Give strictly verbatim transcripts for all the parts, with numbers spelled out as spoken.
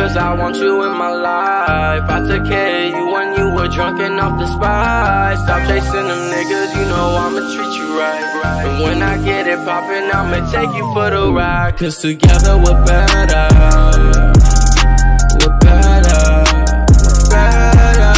cause I want you in my life. I took care of you when you were drunk and off the spot. Stop chasing them niggas, you know I'ma treat you right. And when I get it poppin', I'ma take you for the ride. Cause together we're better. We're better. We're better.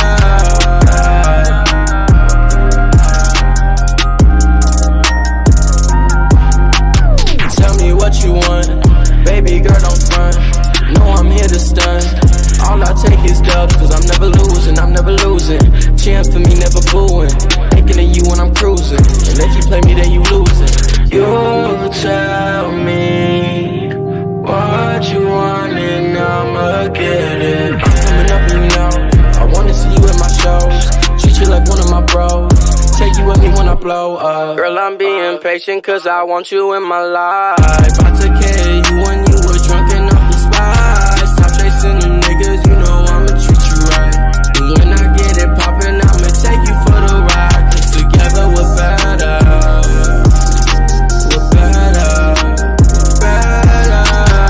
Tell me what you want, baby girl, don't front. No, I'm here to stun. All I take is dubs, cause I'm never losing, I'm never losing. Chance for me, never booing. Thinking of you when I'm cruising. And if you play me, then you losing. You tell me what you want and I'ma get it. I'm coming up and you know I wanna see you at my shows. Treat you like one of my bros. Take you with me when I blow up. Girl, I'm being patient cause I want you in my life. I took care of you when you were drunk and off the spot. Stop chasing them niggas, you know I'ma treat you right. And when I get it poppin', I'ma take you for the ride. Cause together we're better. We're better. Better.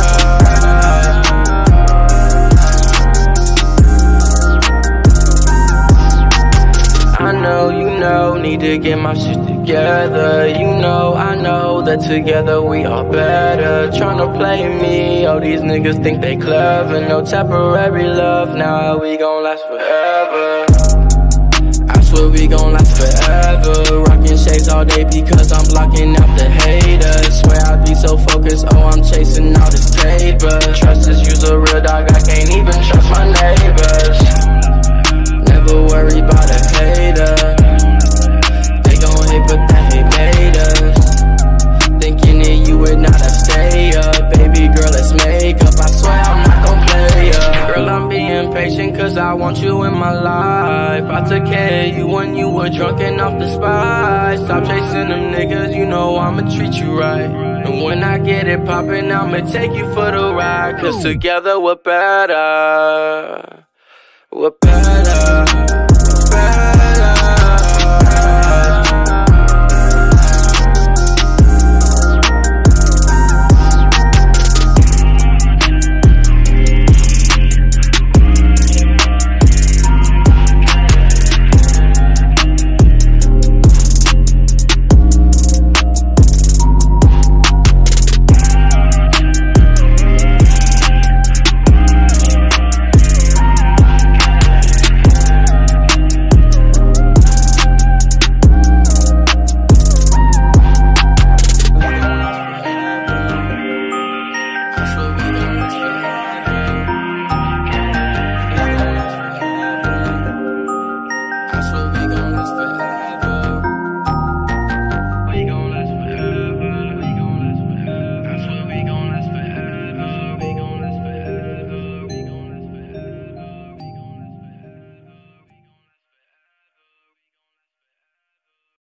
I know you know, need to get my shit together. You know, I know that together we are better. Tryna play me, oh these niggas think they clever. No temporary love, now we gon' last forever. I swear we gon' last forever. Rockin' shades all day because I'm blocking out the haters. Swear I be so focused, oh I'm chasing all this paper. Trust is you's a real dog, I can't even trust my neighbors. Never worry about a hater. They gon' hate but that hate made us. Thinking that you would not have stay up. Baby girl, let's make up, I swear I'm not gon' play up. Girl, I'm being patient cause I want you in my life. I took care of you when you were drunk and off the spot. Stop chasing them niggas, you know I'ma treat you right. And when I get it poppin', I'ma take you for the ride. Cause together we're better. We're better.